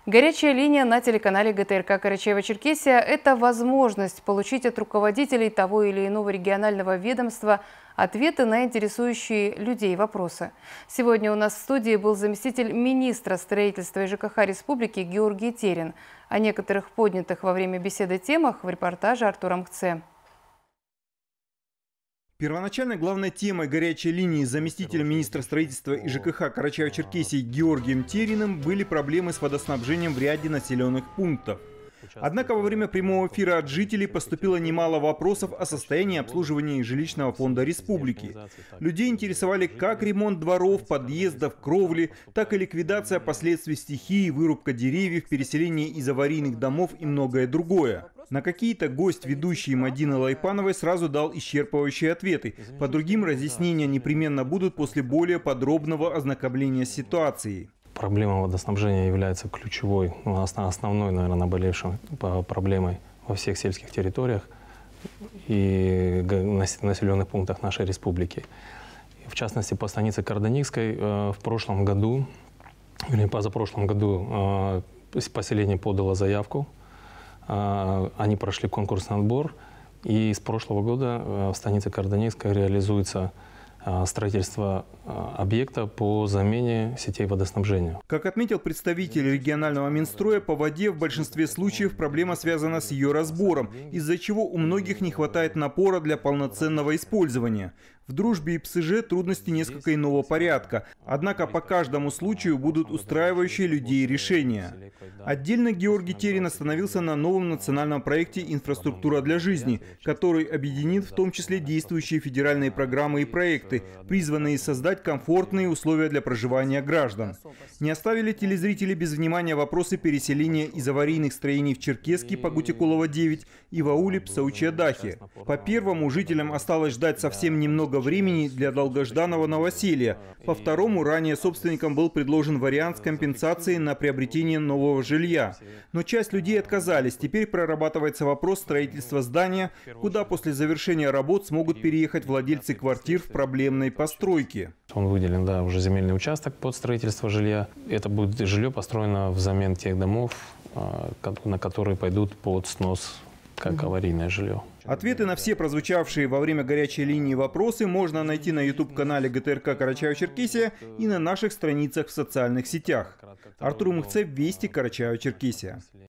Горячая линия на телеканале ГТРК Карачаево-Черкесия – это возможность получить от руководителей того или иного регионального ведомства ответы на интересующие людей вопросы. Сегодня у нас в студии был заместитель министра строительства и ЖКХ Республики Георгий Терин. О некоторых поднятых во время беседы темах в репортаже Артура Мкце. Первоначально главной темой горячей линии с заместителем министра строительства и ЖКХ Карачаево-Черкесии Георгием Териным были проблемы с водоснабжением в ряде населенных пунктов. Однако во время прямого эфира от жителей поступило немало вопросов о состоянии обслуживания жилищного фонда республики. Людей интересовали как ремонт дворов, подъездов, кровли, так и ликвидация последствий стихии, вырубка деревьев, переселение из аварийных домов и многое другое. На какие-то гость ведущий Мадины Лайпановой сразу дал исчерпывающие ответы. По другим разъяснения непременно будут после более подробного ознакомления с ситуацией. Проблема водоснабжения является ключевой, основной, наверное, наболевшей проблемой во всех сельских территориях и населенных пунктах нашей республики. В частности, по станице Карданикской в прошлом году, или позапрошлом году, поселение подало заявку. Они прошли конкурсный отбор, и с прошлого года в станице Карданикской реализуется строительство объекта по замене сетей водоснабжения. Как отметил представитель регионального Минстроя, по воде в большинстве случаев проблема связана с ее разбором, из-за чего у многих не хватает напора для полноценного использования. В Дружбе и ПСЖ трудности несколько иного порядка, однако по каждому случаю будут устраивающие людей решения. Отдельно Георгий Терин остановился на новом национальном проекте «Инфраструктура для жизни», который объединит в том числе действующие федеральные программы и проекты, призванные создать комфортные условия для проживания граждан. Не оставили телезрители без внимания вопросы переселения из аварийных строений в Черкесске по Гутикулова 9 и в ауле Псаучья-Дахи. По первому жителям осталось ждать совсем немного времени для долгожданного новоселья. По второму ранее собственникам был предложен вариант с компенсацией на приобретение нового жилья. Но часть людей отказались. Теперь прорабатывается вопрос строительства здания, куда после завершения работ смогут переехать владельцы квартир в проблемной постройке. Он выделен, да, уже земельный участок под строительство жилья. Это будет жилье построено взамен тех домов, на которые пойдут под снос как аварийное жилье. Ответы на все прозвучавшие во время горячей линии вопросы можно найти на YouTube-канале ГТРК Карачаево-Черкесия и на наших страницах в социальных сетях. Артур Мкце, Вести, Карачаево-Черкесия.